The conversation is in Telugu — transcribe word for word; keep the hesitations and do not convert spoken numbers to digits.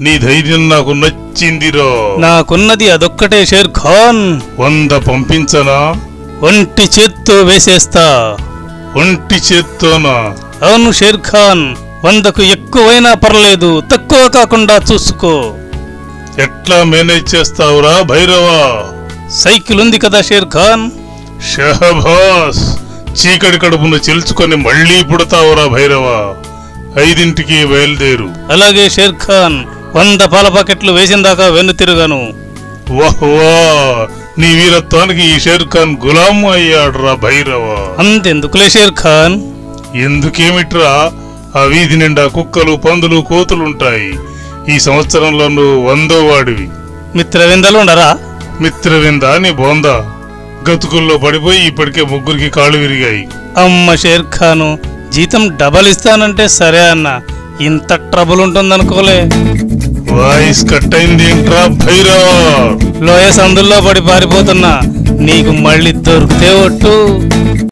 నీ ధైర్యం నాకు నచ్చిందిరో. నాకున్నది అదొక్కటే షేర్ ఖాన్. వంద పంపించనా? ఒంటి చేత్తో వేసేస్తా. ఒంటి చేత్తోనా? అవును షేర్ ఖాన్, వందకు ఎక్కువైనా పర్లేదు, తక్కువ కాకుండా చూసుకో. ఎట్లా మేనేజ్ చేస్తావురా భైరవా? సైకిల్ ఉంది కదా షేర్ ఖాన్. షహబాస్, చీకటి కడుపును చెల్చుకొని మళ్ళీ పుడతావురా భైరవా. ఐదింటికి బయలుదేరు. అలాగే షేర్ ఖాన్, వంద పాల పాకెట్లు వేసిందాకా వెన్ను తిరుగాను. వాహ్ వా, నీ వీరత్వానికి ఈ షేర్ ఖాన్ గులాం అయ్యాడురా భైరవా. అంతెందుకులే షేర్ ఖాన్. ఎందుకేమిట్రా, ఆ వీధి నిండా కుక్కలు పందులు కోతులుంటాయి. ఈ సంవత్సరంలో నువ్వు వందో వాడివి. మిత్రవిందలు ఉండరా? మిత్రవిందా నీ బోందా, గతుకుల్లో పడిపోయి ఇప్పటికే ముగ్గురికి కాళ్ళు విరిగాయి. అమ్మ షేర్ ఖాను, జీతం డబల్ ఇస్తానంటే సరే అన్న, ఇంత ట్రబుల్ ఉంటుందనుకోలే. వాయిస్ కట్ అయింది ఏంట్రా భైరవా? లోయ సందుల్లో పడి పారిపోతున్నా, నీకు మళ్ళీ దొరికితే ఒట్టు.